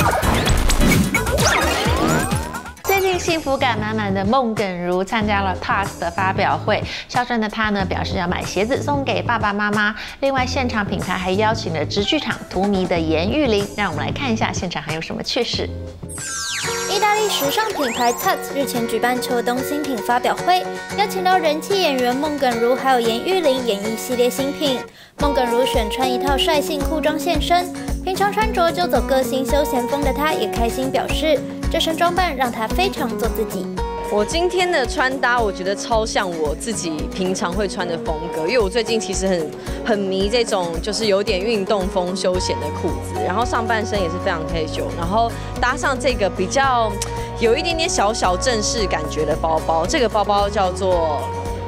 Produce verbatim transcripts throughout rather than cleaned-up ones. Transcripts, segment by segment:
最近幸福感满满的孟耿如参加了 T A S 的发表会，孝顺的她呢表示要买鞋子送给爸爸妈妈。另外，现场品牌还邀请了直剧场荼蘼的严玉玲，让我们来看一下现场还有什么趣事。 意大利时尚品牌 T A S 日前举办秋冬新品发表会，邀请到人气演员孟耿如还有严玉玲演绎系列新品。孟耿如选穿一套率性裤装现身，平常穿着就走个性休闲风的她也开心表示，这身装扮让她非常做自己。 我今天的穿搭，我觉得超像我自己平常会穿的风格，因为我最近其实很很迷这种就是有点运动风休闲的裤子，然后上半身也是非常 casual， 然后搭上这个比较有一点点小小正式感觉的包包，这个包包叫做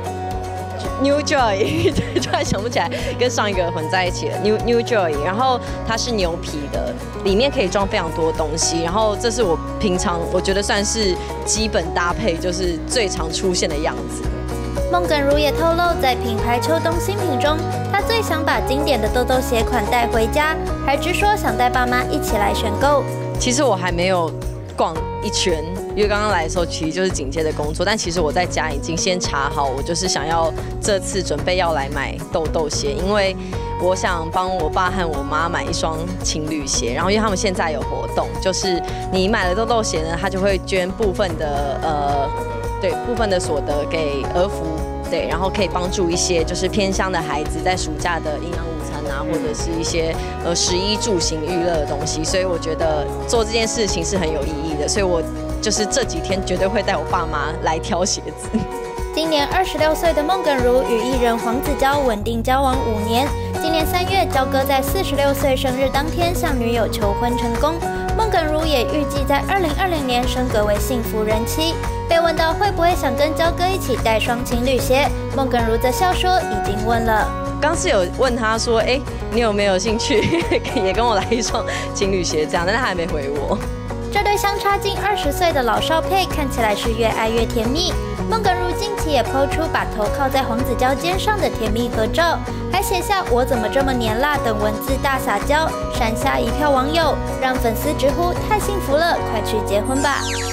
New Joy， 对，突然想不起来，跟上一个混在一起了 New New Joy， 然后它是牛皮的，里面可以装非常多东西，然后这是我平常我觉得算是基本搭配，就是最常出现的样子。 孟耿如也透露，在品牌秋冬新品中，她最想把经典的豆豆鞋款带回家，还直说想带爸妈一起来选购。 其实我还没有逛一圈，因为刚刚来的时候其实就是紧接着工作，但其实我在家已经先查好，我就是想要这次准备要来买豆豆鞋，因为我想帮我爸和我妈买一双情侣鞋，然后因为他们现在有活动，就是你买了豆豆鞋呢，他就会捐部分的呃，对部分的所得给儿福，对，然后可以帮助一些就是偏乡的孩子在暑假的营养午餐啊，或者是一些呃食衣住行娱乐的东西，所以我觉得做这件事情是很有意义的，所以我就是这几天绝对会带我爸妈来挑鞋子。 今年二十六岁的孟耿如与艺人黄子佼稳定交往五年。今年三月，佼哥在四十六岁生日当天向女友求婚成功。孟耿如也预计在二零二零年升格为幸福人妻。被问到会不会想跟佼哥一起带双情侣鞋，孟耿如则笑说已经问了。 刚是有问他说，哎，你有没有兴趣也跟我来一双情侣鞋这样，但他还没回我。 这对相差近二十岁的老少配看起来是越爱越甜蜜。孟耿如近期也抛出把头靠在黄子佼肩上的甜蜜合照，还写下“我怎么这么黏辣”等文字大撒娇，闪下一票网友，让粉丝直呼太幸福了，快去结婚吧！